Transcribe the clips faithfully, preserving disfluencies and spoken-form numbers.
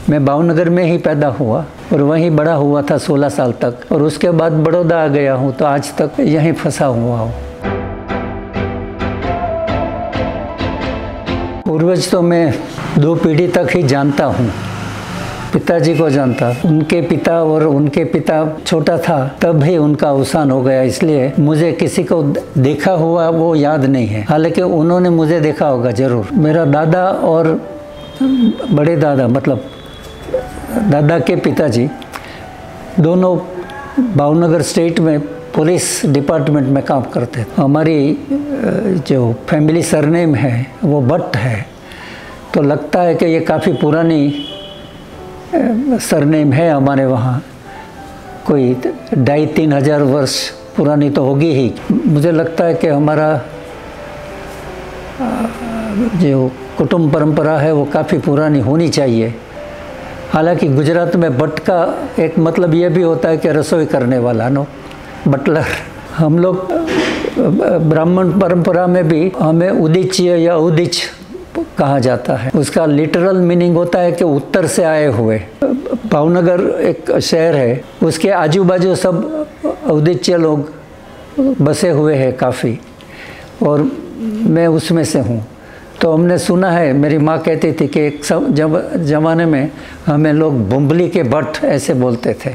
मैं भावनगर में ही पैदा हुआ और वहीं बड़ा हुआ था सोलह साल तक, और उसके बाद बड़ौदा आ गया हूँ, तो आज तक यहीं फंसा हुआ हूँ। पूर्वज तो मैं दो पीढ़ी तक ही जानता हूँ। पिताजी को जानता, उनके पिता और उनके पिता छोटा था तब ही उनका अवसान हो गया, इसलिए मुझे किसी को देखा हुआ वो याद नहीं है। हालांकि उन्होंने मुझे देखा होगा ज़रूर। मेरा दादा और बड़े दादा, मतलब दादा के पिताजी, दोनों भावनगर स्टेट में पुलिस डिपार्टमेंट में काम करते थे। हमारी जो फैमिली सरनेम है वो भट्ट है, तो लगता है कि ये काफ़ी पुरानी सरनेम है हमारे वहाँ, कोई ढाई तीन हज़ार वर्ष पुरानी तो होगी ही। मुझे लगता है कि हमारा जो कुटुंब परंपरा है वो काफ़ी पुरानी होनी चाहिए। हालांकि गुजरात में भट्ट का एक मतलब ये भी होता है कि रसोई करने वाला, नो बटलर। हम लोग ब्राह्मण परंपरा में भी हमें उदीच्य या उदिच कहा जाता है। उसका लिटरल मीनिंग होता है कि उत्तर से आए हुए। भावनगर एक शहर है, उसके आजू बाजू सब उदीच्य लोग बसे हुए हैं काफ़ी, और मैं उसमें से हूँ। तो हमने सुना है, मेरी माँ कहती थी कि एक जब ज़माने में हमें लोग बुम्बली के भट्ट ऐसे बोलते थे।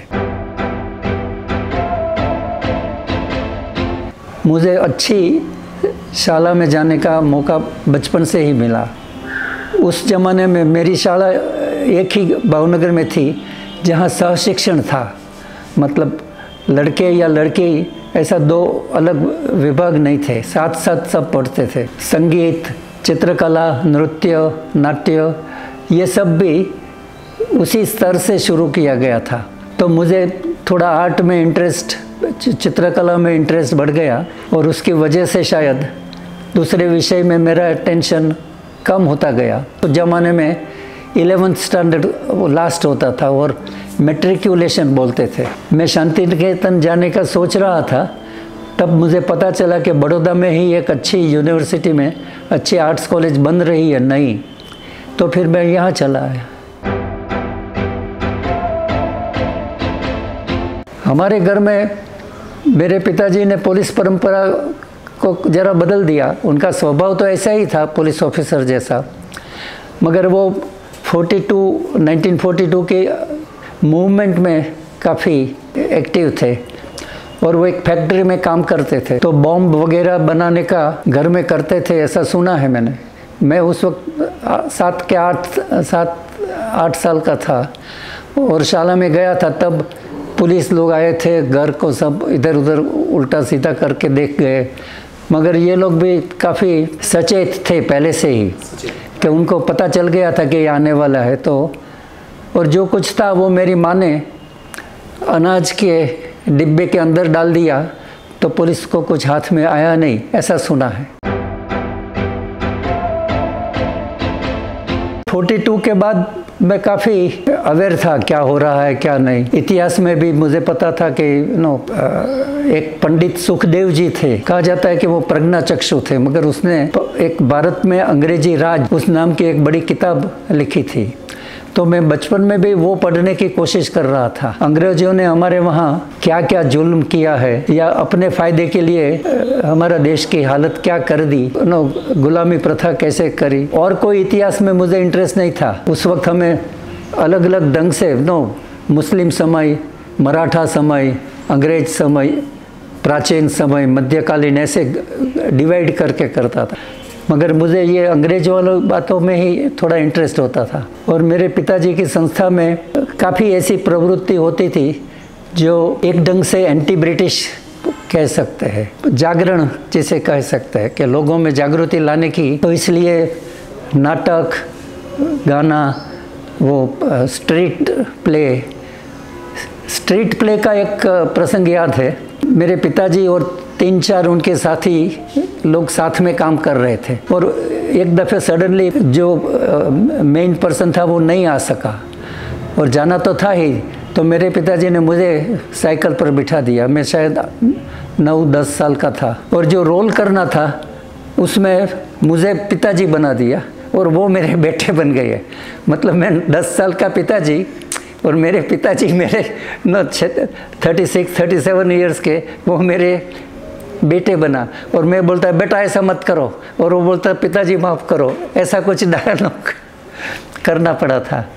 मुझे अच्छी शाला में जाने का मौका बचपन से ही मिला। उस ज़माने में मेरी शाला एक ही भावनगर में थी जहाँ सहशिक्षण था, मतलब लड़के या लड़की ऐसा दो अलग विभाग नहीं थे, साथ साथ सब पढ़ते थे। संगीत, चित्रकला, नृत्य, नाट्य, ये सब भी उसी स्तर से शुरू किया गया था। तो मुझे थोड़ा आर्ट में इंटरेस्ट, चित्रकला में इंटरेस्ट बढ़ गया, और उसकी वजह से शायद दूसरे विषय में मेरा अटेंशन कम होता गया। तो ज़माने में इलेवेंथ स्टैंडर्ड वो लास्ट होता था और मैट्रिकुलेशन बोलते थे। मैं शांति निकेतन जाने का सोच रहा था, तब मुझे पता चला कि बड़ौदा में ही एक अच्छी यूनिवर्सिटी में अच्छी आर्ट्स कॉलेज बन रही है नई, तो फिर मैं यहाँ चला आया। हमारे घर में मेरे पिताजी ने पुलिस परंपरा को ज़रा बदल दिया। उनका स्वभाव तो ऐसा ही था, पुलिस ऑफिसर जैसा, मगर वो बयालीस उन्नीस सौ बयालीस के मूवमेंट में काफ़ी एक्टिव थे, और वो एक फैक्ट्री में काम करते थे, तो बॉम्ब वगैरह बनाने का घर में करते थे, ऐसा सुना है मैंने। मैं उस वक्त सात के आठ सात आठ साल का था और शाला में गया था, तब पुलिस लोग आए थे, घर को सब इधर उधर उल्टा सीधा करके देख गए। मगर ये लोग भी काफ़ी सचेत थे पहले से ही कि उनको पता चल गया था कि ये आने वाला है। तो और जो कुछ था वो मेरी माँ ने अनाज के डिब्बे के अंदर डाल दिया, तो पुलिस को कुछ हाथ में आया नहीं, ऐसा सुना है। बयालीस के बाद मैं काफ़ी अवेयर था क्या हो रहा है क्या नहीं। इतिहास में भी मुझे पता था कि नो एक पंडित सुखदेव जी थे, कहा जाता है कि वो प्रज्ञाचक्षु थे, मगर उसने एक भारत में अंग्रेजी राज उस नाम की एक बड़ी किताब लिखी थी। तो मैं बचपन में भी वो पढ़ने की कोशिश कर रहा था। अंग्रेजों ने हमारे वहाँ क्या क्या जुल्म किया है, या अपने फ़ायदे के लिए हमारा देश की हालत क्या कर दी, नो गुलामी प्रथा कैसे करी, और कोई इतिहास में मुझे इंटरेस्ट नहीं था। उस वक्त हमें अलग अलग ढंग से नो मुस्लिम समय, मराठा समय, अंग्रेज समय, प्राचीन समय, मध्यकालीन, ऐसे डिवाइड करके करता था। मगर मुझे ये अंग्रेज वालों बातों में ही थोड़ा इंटरेस्ट होता था, और मेरे पिताजी की संस्था में काफ़ी ऐसी प्रवृत्ति होती थी जो एक ढंग से एंटी ब्रिटिश कह सकते हैं, जागरण जिसे कह सकते हैं, कि लोगों में जागृति लाने की। तो इसलिए नाटक, गाना, वो स्ट्रीट प्ले स्ट्रीट प्ले का एक प्रसंग याद है। मेरे पिताजी और तीन चार उनके साथी लोग साथ में काम कर रहे थे, और एक दफ़े सडनली जो मेन पर्सन था वो नहीं आ सका, और जाना तो था ही। तो मेरे पिताजी ने मुझे साइकिल पर बिठा दिया। मैं शायद नौ दस साल का था, और जो रोल करना था उसमें मुझे पिताजी बना दिया, और वो मेरे बेटे बन गए हैं। मतलब मैं दस साल का पिताजी और मेरे पिताजी मेरे न thirty six thirty seven years के, वो मेरे बेटे बना। और मैं बोलता है बेटा ऐसा मत करो, और वो बोलता है पिताजी माफ़ करो। ऐसा कुछ डायलॉग करना पड़ा था।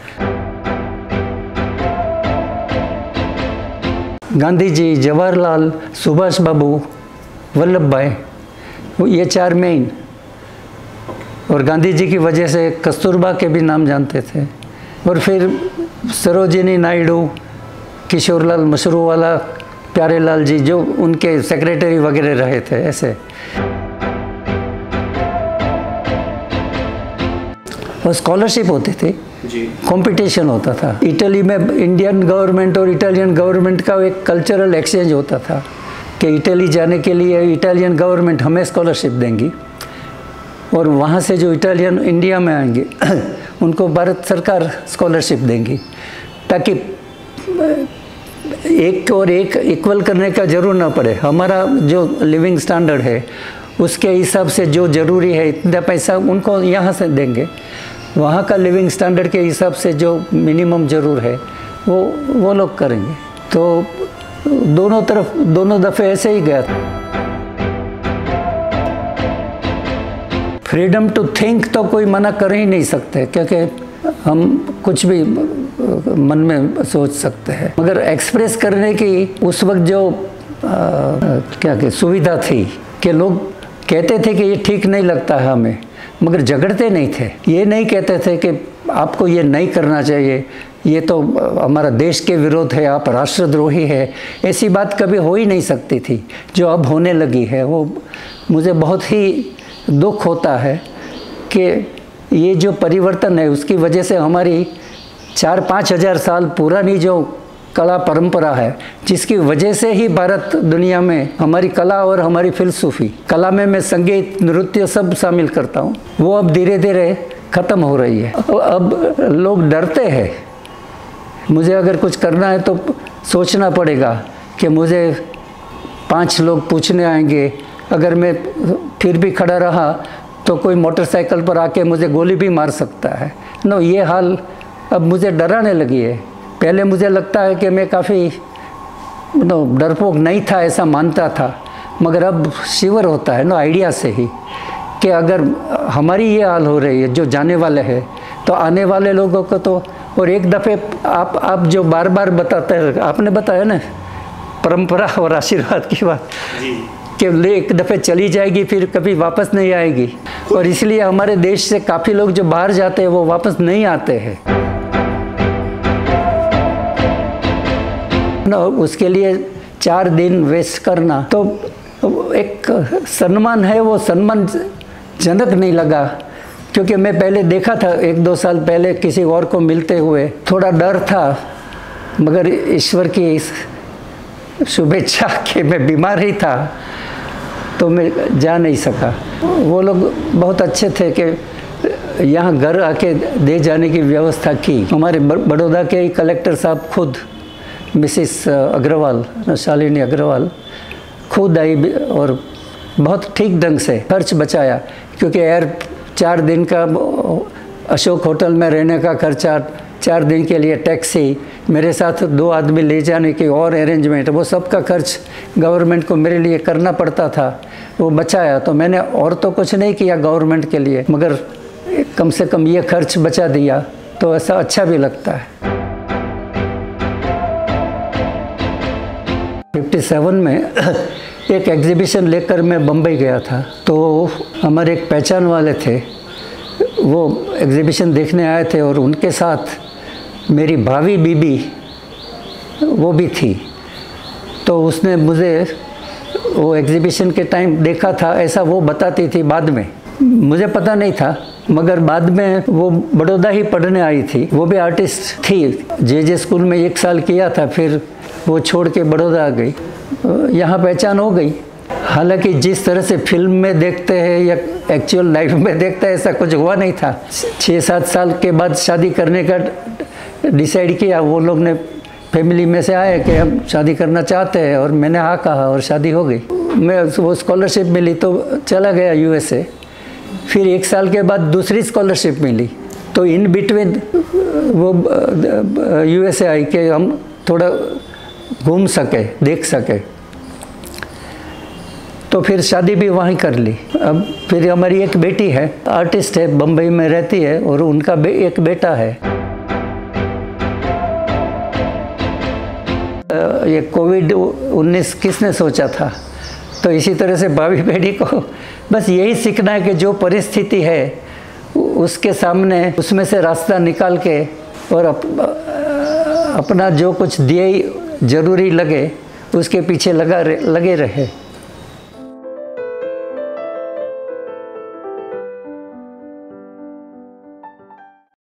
गांधी जी, जवाहरलाल, सुभाष बाबू, वल्लभ भाई, ये चार मेन। और गांधी जी की वजह से कस्तूरबा के भी नाम जानते थे। और फिर सरोजिनी नायडू, किशोरलाल मशरूवाला, प्यारेलाल जी, जो उनके सेक्रेटरी वगैरह रहे थे। ऐसे और स्कॉलरशिप होती थी, कंपटीशन होता था। इटली में इंडियन गवर्नमेंट और इटालियन गवर्नमेंट का एक कल्चरल एक्सचेंज होता था कि इटली जाने के लिए इटालियन गवर्नमेंट हमें स्कॉलरशिप देंगी, और वहाँ से जो इटालियन इंडिया में आएंगे उनको भारत सरकार स्कॉलरशिप देंगी, ताकि एक और एक इक्वल करने का ज़रूर ना पड़े। हमारा जो लिविंग स्टैंडर्ड है उसके हिसाब से जो ज़रूरी है इतना पैसा उनको यहाँ से देंगे, वहाँ का लिविंग स्टैंडर्ड के हिसाब से जो मिनिमम ज़रूर है वो वो लोग करेंगे। तो दोनों तरफ दोनों दफ़े ऐसे ही गया। फ्रीडम टू थिंक तो कोई मना कर ही नहीं सकते, क्योंकि हम कुछ भी मन में सोच सकते हैं, मगर एक्सप्रेस करने की उस वक्त जो आ, क्या क्या सुविधा थी कि लोग कहते थे कि ये ठीक नहीं लगता है हमें, मगर झगड़ते नहीं थे। ये नहीं कहते थे कि आपको ये नहीं करना चाहिए, ये तो हमारा देश के विरोध है, आप राष्ट्रद्रोही है। ऐसी बात कभी हो ही नहीं सकती थी, जो अब होने लगी है। वो मुझे बहुत ही दुख होता है कि ये जो परिवर्तन है उसकी वजह से हमारी चार पाँच हज़ार साल पुरानी जो कला परंपरा है, जिसकी वजह से ही भारत दुनिया में हमारी कला और हमारी फिलसूफी, कला में मैं संगीत, नृत्य सब शामिल करता हूँ, वो अब धीरे धीरे ख़त्म हो रही है। अब लोग डरते हैं। मुझे अगर कुछ करना है तो सोचना पड़ेगा कि मुझे पांच लोग पूछने आएंगे, अगर मैं फिर भी खड़ा रहा तो कोई मोटरसाइकिल पर आके मुझे गोली भी मार सकता है। नो, ये हाल अब मुझे डराने लगी है। पहले मुझे लगता है कि मैं काफ़ी नो डरपोक नहीं था, ऐसा मानता था, मगर अब शिवर होता है नो आइडिया से ही कि अगर हमारी ये हाल हो रही है जो जाने वाले हैं, तो आने वाले लोगों को तो। और एक दफ़े आप आप जो बार बार बताते हैं, आपने बताया ना परंपरा और आशीर्वाद की बात, कि एक दफ़े चली जाएगी फिर कभी वापस नहीं आएगी, और इसलिए हमारे देश से काफ़ी लोग जो बाहर जाते हैं वो वापस नहीं आते हैं ना। उसके लिए चार दिन वेस्ट करना तो एक सम्मान है, वो सम्मानजनक नहीं लगा। क्योंकि मैं पहले देखा था एक दो साल पहले किसी और को मिलते हुए, थोड़ा डर था, मगर ईश्वर की शुभेच्छा कि मैं बीमार ही था तो मैं जा नहीं सका। वो लोग बहुत अच्छे थे कि यहाँ घर आके दे जाने की व्यवस्था की। हमारे बड़ौदा के ही कलेक्टर साहब खुद, मिसिस अग्रवाल, शालिनी अग्रवाल, खुद आई और बहुत ठीक ढंग से खर्च बचाया। क्योंकि यार चार दिन का अशोक होटल में रहने का खर्चा, चार दिन के लिए टैक्सी, मेरे साथ दो आदमी ले जाने की और अरेंजमेंट, वो सब का खर्च गवर्नमेंट को मेरे लिए करना पड़ता था, वो बचाया। तो मैंने और तो कुछ नहीं किया गवर्नमेंट के लिए, मगर कम से कम ये खर्च बचा दिया, तो ऐसा अच्छा भी लगता है। सत्तावन में एक एग्जीबिशन लेकर मैं बम्बई गया था, तो हमारे एक पहचान वाले थे, वो एग्जीबिशन देखने आए थे, और उनके साथ मेरी भाभी बीबी वो भी थी। तो उसने मुझे वो एग्जीबिशन के टाइम देखा था, ऐसा वो बताती थी। बाद में मुझे पता नहीं था, मगर बाद में वो बड़ौदा ही पढ़ने आई थी, वो भी आर्टिस्ट थी, जे जे स्कूल में एक साल किया था, फिर वो छोड़ के बड़ौदा आ गई। यहाँ पहचान हो गई। हालांकि जिस तरह से फिल्म में देखते हैं या एक्चुअल लाइफ में देखते हैं, ऐसा कुछ हुआ नहीं था। छः सात साल के बाद शादी करने का डिसाइड किया, वो लोग ने फैमिली में से आए कि हम शादी करना चाहते हैं, और मैंने हाँ कहा और शादी हो गई। मैं वो स्कॉलरशिप मिली तो चला गया यूएसए। फिर एक साल के बाद दूसरी स्कॉलरशिप मिली। तो इन बिटवीन वो यूएसए आई के हम थोड़ा घूम सके, देख सके। तो फिर शादी भी वहीं कर ली। अब फिर हमारी एक बेटी है, आर्टिस्ट है, बम्बई में रहती है, और उनका बे, एक बेटा है। ये कोविड उन्नीस किसने सोचा था? तो इसी तरह से भावी पीढ़ी को बस यही सीखना है कि जो परिस्थिति है उसके सामने उसमें से रास्ता निकाल के और अप, अपना जो कुछ दिए ज़रूरी लगे उसके पीछे लगा लगे रहे।